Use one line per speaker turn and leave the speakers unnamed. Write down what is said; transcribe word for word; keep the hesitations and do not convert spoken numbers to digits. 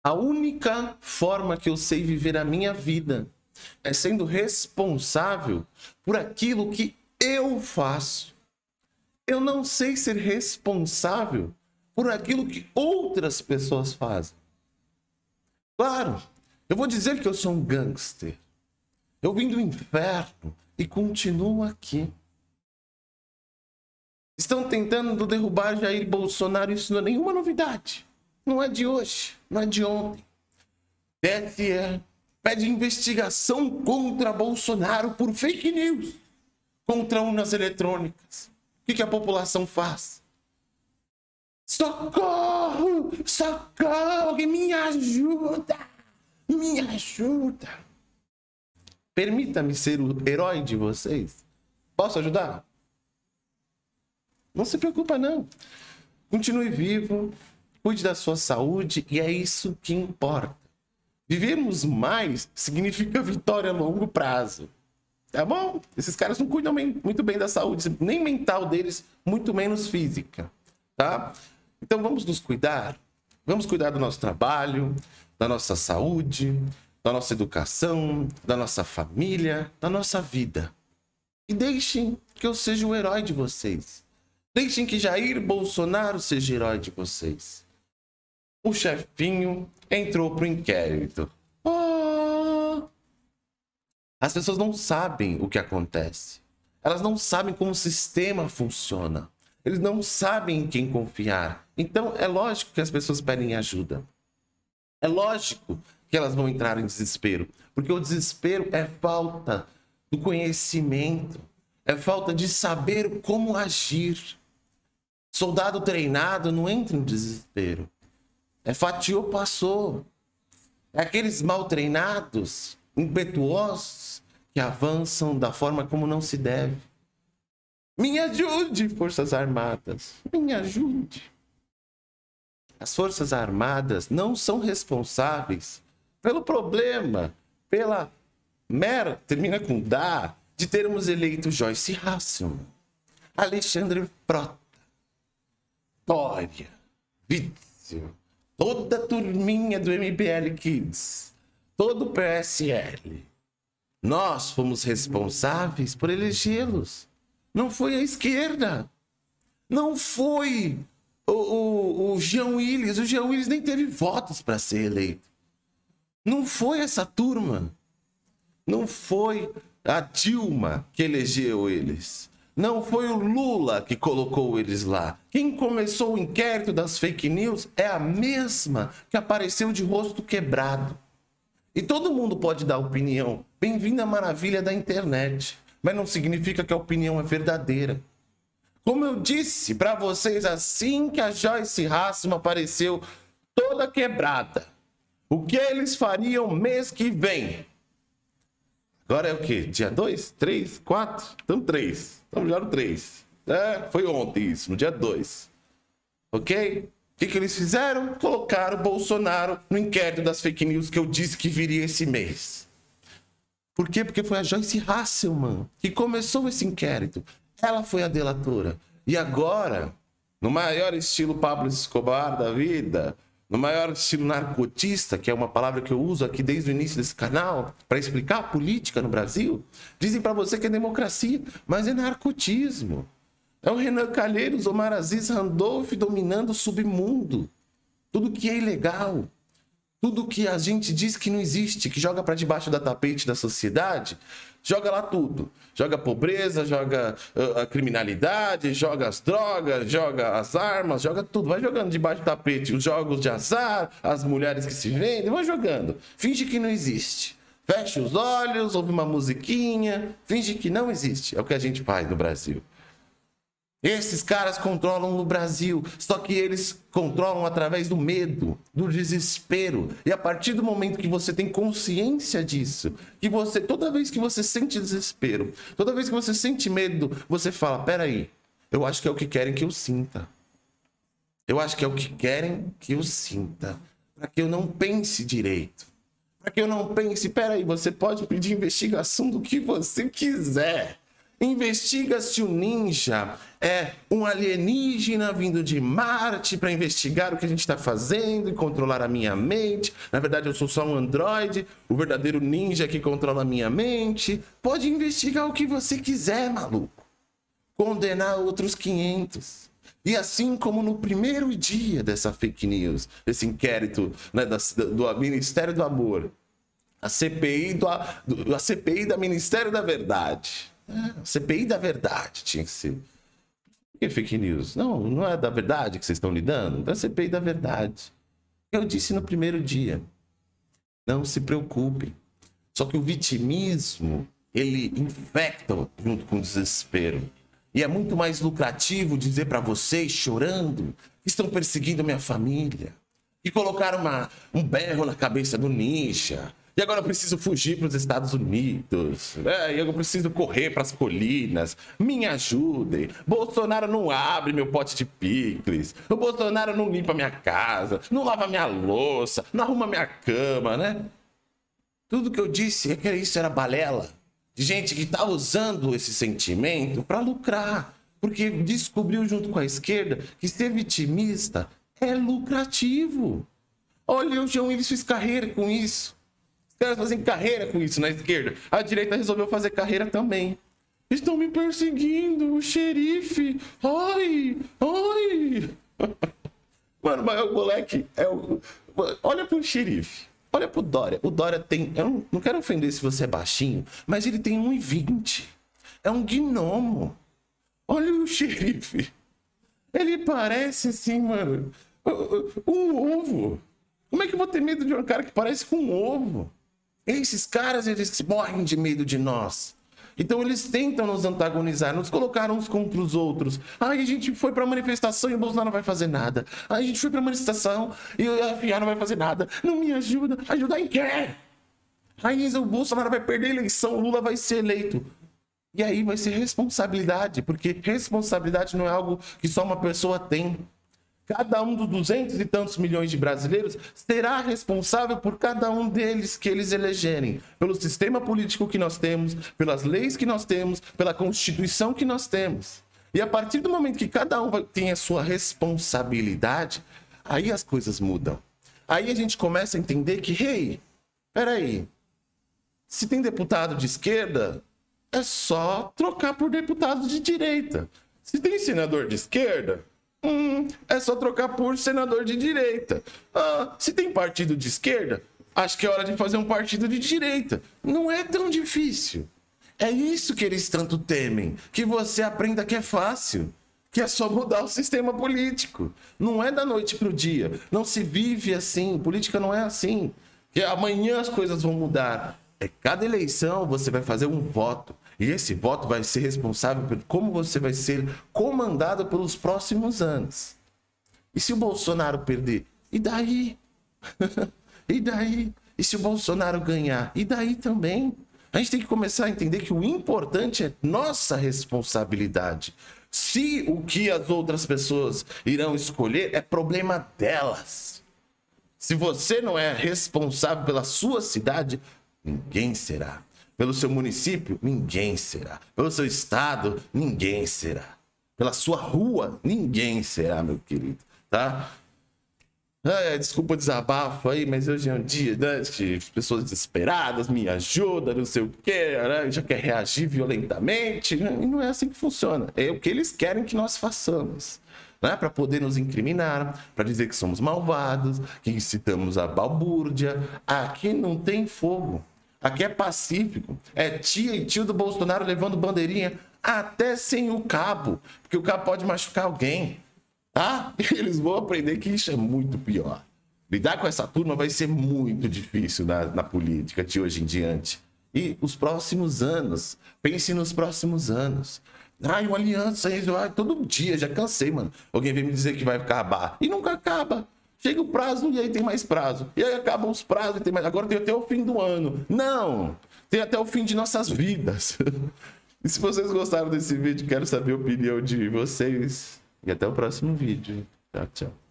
A única forma que eu sei viver a minha vida é sendo responsável por aquilo que eu faço. Eu não sei ser responsável por aquilo que outras pessoas fazem. Claro, eu vou dizer que eu sou um gangster. Eu vim do inferno e continuo aqui. Estão tentando derrubar Jair Bolsonaro, isso não é nenhuma novidade. Não é de hoje, não é de ontem. T S E pede investigação contra Bolsonaro por fake news, contra urnas eletrônicas. O que, que a população faz? Socorro! Socorro! Alguém me ajuda! Me ajuda! Permita-me ser o herói de vocês. Posso ajudar? Não se preocupa, não. Continue vivo, cuide da sua saúde e é isso que importa. Vivermos mais significa vitória a longo prazo. Tá bom? Esses caras não cuidam bem, muito bem da saúde, nem mental deles, muito menos física. Tá? Então vamos nos cuidar. Vamos cuidar do nosso trabalho, da nossa saúde, da nossa educação, da nossa família, da nossa vida. E deixem que eu seja o herói de vocês. Deixem que Jair Bolsonaro seja herói de vocês. O chefinho entrou pro inquérito. Oh! As pessoas não sabem o que acontece. Elas não sabem como o sistema funciona. Eles não sabem em quem confiar. Então é lógico que as pessoas pedem ajuda. É lógico que elas vão entrar em desespero. Porque o desespero é falta do conhecimento. É falta de saber como agir. Soldado treinado não entra em desespero. É fatiou, passou. É aqueles mal treinados, impetuosos, que avançam da forma como não se deve. Me ajude, Forças Armadas. Me ajude. As Forças Armadas não são responsáveis pelo problema, pela mera, termina com da, de termos eleito Joyce Hasselmann, Alexandre Frota, Dória, Witzel, toda a turminha do M B L Kids, todo o P S L. Nós fomos responsáveis por elegê-los. Não foi a esquerda. Não foi o, o, o Jean Willis. O Jean Willis nem teve votos para ser eleito. Não foi essa turma. Não foi a Dilma que elegeu eles. Não foi o Lula que colocou eles lá. Quem começou o inquérito das fake news é a mesma que apareceu de rosto quebrado. E todo mundo pode dar opinião. Bem-vindo à maravilha da internet. Mas não significa que a opinião é verdadeira. Como eu disse para vocês assim que a Joyce Hasselmann apareceu toda quebrada. O que eles fariam mês que vem? Agora é o quê? Dia dois? três? quatro? Estamos três. Estamos já no três. É, foi ontem isso, no dia dois. Ok? O que, que eles fizeram? Colocaram o Bolsonaro no inquérito das fake news que eu disse que viria esse mês. Por quê? Porque foi a Joyce Hasselmann que começou esse inquérito. Ela foi a delatora. E agora, no maior estilo Pablo Escobar da vida, no maior estilo narcotista, que é uma palavra que eu uso aqui desde o início desse canal, para explicar a política no Brasil, dizem para você que é democracia, mas é narcotismo. É o Renan Calheiros, Omar Aziz, Randolph dominando o submundo. Tudo que é ilegal. Tudo que a gente diz que não existe, que joga para debaixo da tapete da sociedade, joga lá tudo. Joga a pobreza, joga a criminalidade, joga as drogas, joga as armas, joga tudo. Vai jogando debaixo do tapete os jogos de azar, as mulheres que se vendem, vai jogando. Finge que não existe. Fecha os olhos, ouve uma musiquinha, finge que não existe. É o que a gente faz no Brasil. Esses caras controlam o Brasil, só que eles controlam através do medo, do desespero. E a partir do momento que você tem consciência disso, que você, toda vez que você sente desespero, toda vez que você sente medo, você fala, peraí, eu acho que é o que querem que eu sinta. Eu acho que é o que querem que eu sinta, para que eu não pense direito. Para que eu não pense, peraí, você pode pedir investigação do que você quiser. Investiga se o ninja é um alienígena vindo de Marte para investigar o que a gente está fazendo e controlar a minha mente. Na verdade, eu sou só um androide, o verdadeiro ninja que controla a minha mente. Pode investigar o que você quiser, maluco. Condenar outros quinhentos. E assim como no primeiro dia dessa fake news, esse inquérito, né, da, do Ministério do Amor, a C P I, do, a C P I da Ministério da Verdade. A C P I da verdade tinha que ser. Por que fake news? Não, não é da verdade que vocês estão lidando? É a C P I da verdade. Eu disse no primeiro dia. Não se preocupem. Só que o vitimismo, ele infecta junto com o desespero. E é muito mais lucrativo dizer para vocês, chorando, que estão perseguindo minha família. Que colocaram uma, um berro na cabeça do ninja. E agora eu preciso fugir para os Estados Unidos. É, e eu preciso correr para as colinas. Me ajudem. Bolsonaro não abre meu pote de picles. O Bolsonaro não limpa minha casa. Não lava minha louça. Não arruma minha cama, né? Tudo que eu disse é que isso era balela. De gente que está usando esse sentimento para lucrar. Porque descobriu junto com a esquerda que ser vitimista é lucrativo. Olha, o João Willis fez carreira com isso. Os caras fazem carreira com isso na esquerda. A direita resolveu fazer carreira também. Estão me perseguindo, o xerife. Ai, ai. Mano, mas o moleque é o... Olha pro xerife. Olha pro Dória. O Dória tem... Eu não, não quero ofender se você é baixinho, mas ele tem um e vinte. É um gnomo. Olha o xerife. Ele parece assim, mano, um ovo. Como é que eu vou ter medo de um cara que parece com um ovo? Esses caras, eles morrem de medo de nós. Então eles tentam nos antagonizar, nos colocaram uns contra os outros. Ai, a gente foi pra manifestação e o Bolsonaro não vai fazer nada. Ai, a gente foi pra manifestação e a F I A não vai fazer nada. Não me ajuda. Ajudar em quê? Aí o Bolsonaro vai perder a eleição, o Lula vai ser eleito. E aí vai ser responsabilidade, porque responsabilidade não é algo que só uma pessoa tem. Cada um dos duzentos e tantos milhões de brasileiros será responsável por cada um deles que eles elegerem. Pelo sistema político que nós temos, pelas leis que nós temos, pela Constituição que nós temos. E a partir do momento que cada um tem a sua responsabilidade, aí as coisas mudam. Aí a gente começa a entender que, hey, peraí, se tem deputado de esquerda, é só trocar por deputado de direita. Se tem senador de esquerda, hum, é só trocar por senador de direita. Ah, se tem partido de esquerda, acho que é hora de fazer um partido de direita. Não é tão difícil. É isso que eles tanto temem. Que você aprenda que é fácil. Que é só mudar o sistema político. Não é da noite para o dia. Não se vive assim. Política não é assim. Que amanhã as coisas vão mudar. É cada eleição você vai fazer um voto. E esse voto vai ser responsável por como você vai ser comandado pelos próximos anos. E se o Bolsonaro perder? E daí? E daí? E se o Bolsonaro ganhar? E daí também? A gente tem que começar a entender que o importante é nossa responsabilidade. Se o que as outras pessoas irão escolher é problema delas. Se você não é responsável pela sua cidade, ninguém será. Pelo seu município, ninguém será. Pelo seu estado, ninguém será. Pela sua rua, ninguém será, meu querido, tá? Ah, desculpa o desabafo aí, mas hoje é um dia, né, de pessoas desesperadas, me ajuda, não sei o quê, né, já quer reagir violentamente, né? E não é assim que funciona. É o que eles querem que nós façamos, né? Para poder nos incriminar, para dizer que somos malvados, que incitamos a balbúrdia. Aqui não tem fogo. Aqui é pacífico. É tia e tio do Bolsonaro levando bandeirinha até sem o cabo, porque o cabo pode machucar alguém, tá? Eles vão aprender que isso é muito pior. Lidar com essa turma vai ser muito difícil na, na política de hoje em diante. E os próximos anos, pense nos próximos anos. Ai, uma aliança, ai, todo dia, já cansei, mano. Alguém vem me dizer que vai acabar. E nunca acaba. Chega o prazo e aí tem mais prazo. E aí acabam os prazos e tem mais. Agora tem até o fim do ano. Não! Tem até o fim de nossas vidas. E se vocês gostaram desse vídeo, quero saber a opinião de vocês. E até o próximo vídeo. Tchau, tchau.